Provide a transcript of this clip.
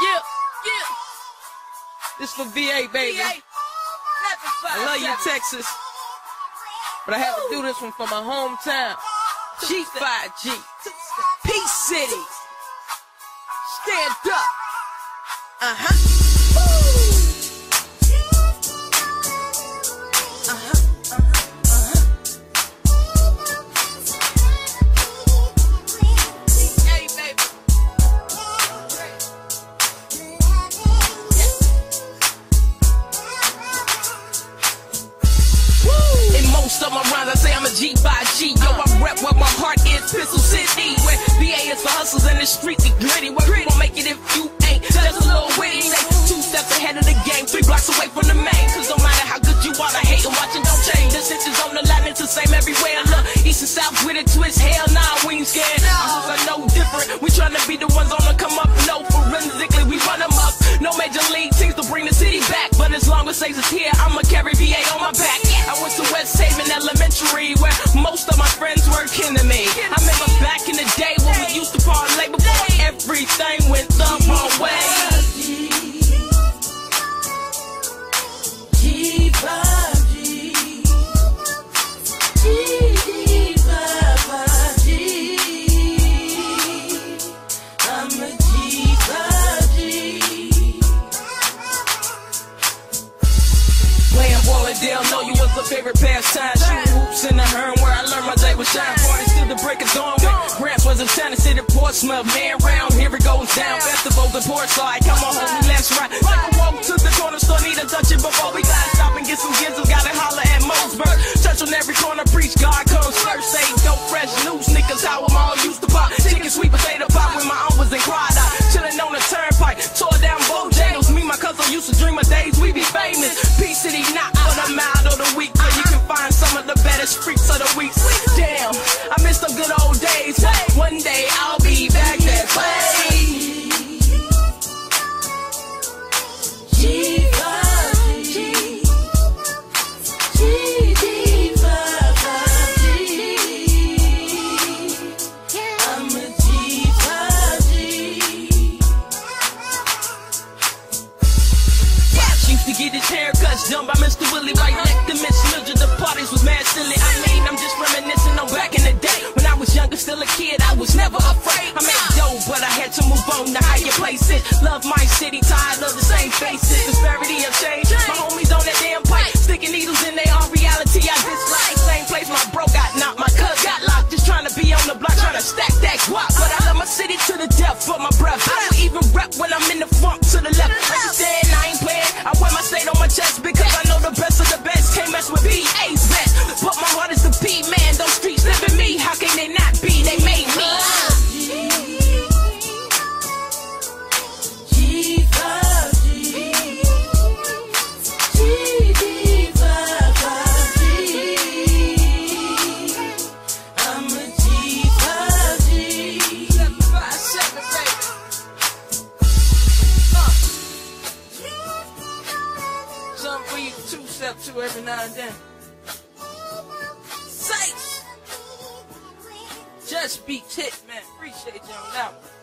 Yeah. This for VA, baby. I love you, Texas. But I have to do this one for my hometown. G5G. Peace City. Stand up. Hey, baby. In most of my rhymes, I say I'm a G5G. Yo, I rep where my heart is, Pistol City. Where VA is for hustles and the streets get gritty. Where you won't make it if you ain't just a little witty. Say 2 steps ahead of the game, 3 blocks away from the main. Cause no matter how good you are, the hate and watching don't change. The stitches on the line, it's the same everywhere. Look, east and south with a twist, hell nah, we ain't scared. I know different, we tryna be the ones on the come up. No, forensically, we run them up. No major league teams to bring the city back. But as long as Ace is here, I'ma carry VA on my back. I went to West Haven Elementary, where most of my friends were kin to me. I remember back in the day when we used to parlay before everything went the wrong way. G5G. G5G. I'm a G5G. Playing ball and Dale, know you was a favorite pastime. Shooting hoops in the Hearn where I learned my day was shine. Party still the break of dawn when Gramps was in town and city Portsmouth. Man round, here it goes down. Festivals and Portside, come on homie, let's ride. Take a walk to the corner store, need to touch it before we gotta stop and get some gizzles. Gotta holler at Mosberg. Church on every corner, preach God comes first. Say dope, fresh, loose niggas, how I'm all used to pop. Chicken, sweet potato pop when my aunt was in Quad. Chillin' on the turnpike, tore down Bojangles. Me, my cousin used to dream of days we be famous. Peace City, not for the mild or the weak, where you can find some of the baddest freaks of the week. Damn, I miss them good old days. One day I'll be back that way. G5G. G5G. I'm a G5G. Watch used to get his haircuts done by Mr. Willie right next to Miss Mildred. The parties was mad silly. I'm just reminiscing on back in the day when I was younger, still a kid. I was never afraid. I made dough, but I had to move on to higher places. Love my city, tired of the same faces. Disparity of change. My homies on that damn pipe, sticking needles in their own reality. I dislike. Same place my bro got knocked, my cuz got locked. Just trying to be on the block, trying to stack that guap. But I love my city to the death for my breath. I don't even rep when I'm in the funk to the left. Like you said, I ain't playing. I wear my state on my chest because I know the best of the best. Can't mess with VA's best. But my heart is the P, man. Those streets live in me. How can they not be? They made me. Something for you to 2-step to every now and then. Alsace. Just beats hit, man. Appreciate you on that one.